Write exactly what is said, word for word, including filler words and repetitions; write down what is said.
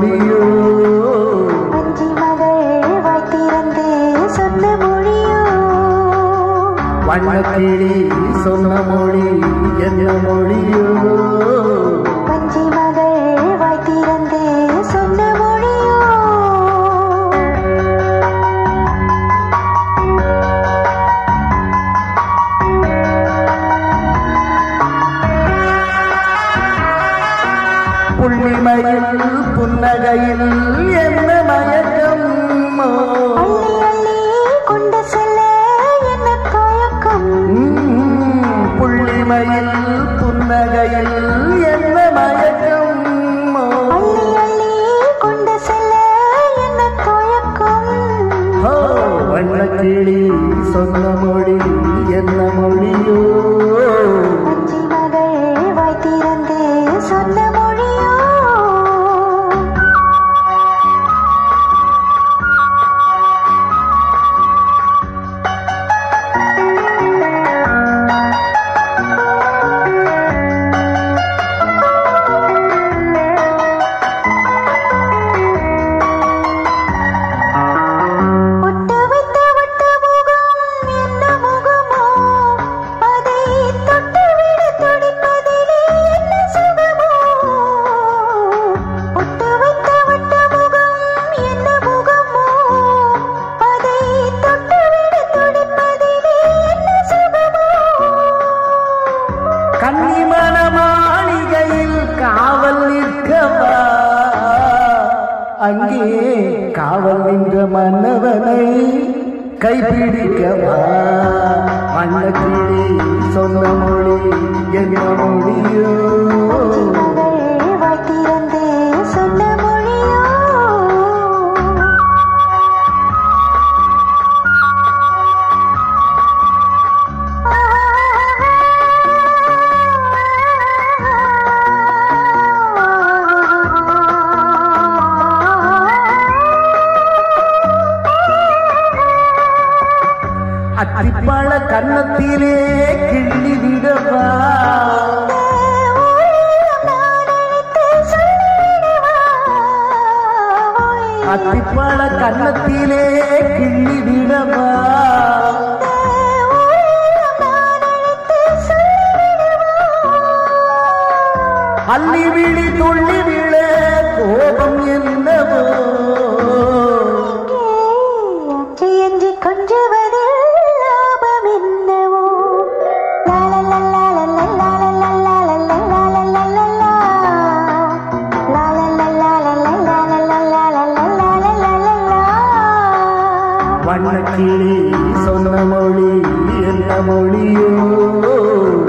மொழியோ அஞ்சி மகள் வாய்த்திறந்து சொன்ன மொழியோ வண்ணக்கிளி சொன்ன மொழி என்ன மொழியோ அஞ்சி மகள் வாய்த்திறந்து சொன்ன மொழியோ புள்ளிமையில் புன்னகையில் என்ன மயக்கம் அள்ளி அள்ளி கொண்டு செல்ல என்ன தயக்கம் புள்ளிமையில் புன்னகையில் என்ன மயக்கம் அள்ளி அள்ளி கொண்டு செல்ல என்ன தயக்கம் வண்ணக்கிளி சொன்ன மொழி என்ன மொழியோ அஞ்சி மகள் வாய்த்திறந்து சொன்ன மொழியோ கன்னிமண மாளிகையில் காவல் நிற்கவா அங்கே காவல் நின்ற மன்னவனை கைப்பிடிக்கவா வண்ணக்கிளி சொன்ன மொழி என்ன மொழியோ வாய்த்திறந்து சொன்ன மொழியோ அத்திப்பழ கன்னத்திலே கிள்ளி விடவா அத்திப்பழ கன்னத்திலே கிள்ளி விடவா அள்ளி விழி துள்ளி விழ கோபம் என்னவோ என்று கொஞ்சுவதில் லாபம் என்னவோ வண்ணக்கிளி சொன்ன மொழி என்ன மொழியோ